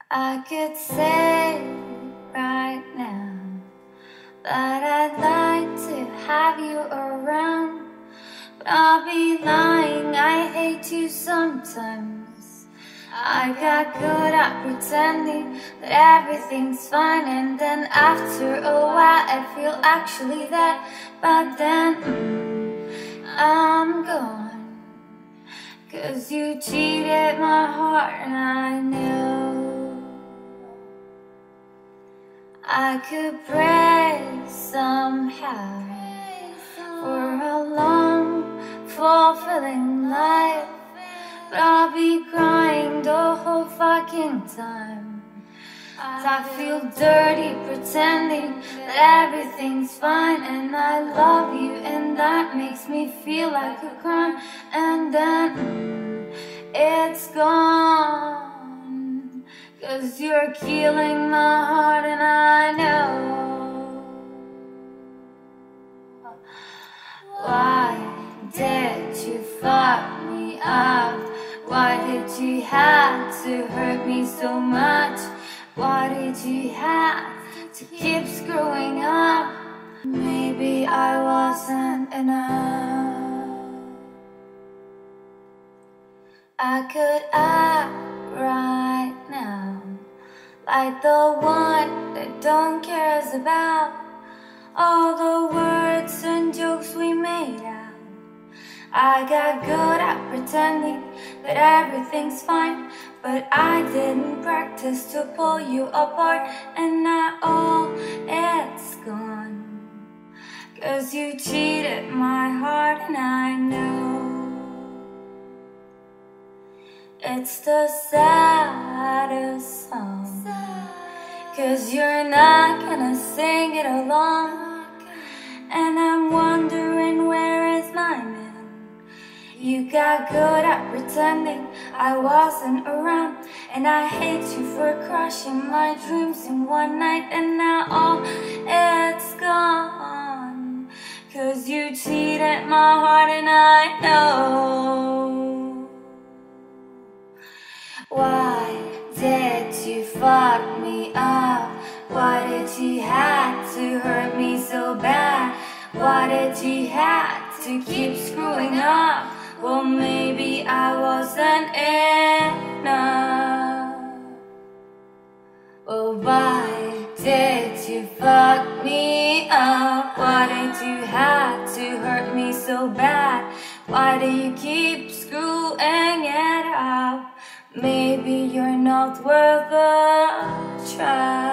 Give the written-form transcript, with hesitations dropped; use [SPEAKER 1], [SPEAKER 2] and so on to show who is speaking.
[SPEAKER 1] I could say right now that I'd like to have you around, but I'll be lying, I hate you sometimes. I got good at pretending that everything's fine, and then after a while I feel actually that, but then I'm gone, 'cause you cheated my heart and I know I could pray somehow for a long, fulfilling life, but I'll be crying the whole fucking time. I feel dirty pretending that everything's fine, and I love you, and that makes me feel like a crime. And then it's gone, 'cause you're killing my heart and I know. Why did you fuck me up? Why did you have to hurt me so much? Why did you have to keep screwing up? Maybe I wasn't enough. I could act right now like the one that don't cares about all the words and jokes we made out. I got good at pretending that everything's fine, but I didn't practice to pull you apart. And now all it's gone, 'cause you cheated my heart and I know. It's the saddest song, 'cause you're not gonna sing it along. And I'm wondering, where is my man? You got good at pretending I wasn't around, and I hate you for crushing my dreams in one night. And now all it's gone, 'cause you cheated my heart and I know. Why did you fuck me up? Why did you have to hurt me so bad? Why did you have to keep screwing up? Well, maybe I wasn't enough. Well, why did you fuck me up? Why did you have to hurt me so bad? Why do you keep screwing it up? Maybe you're not worth a try.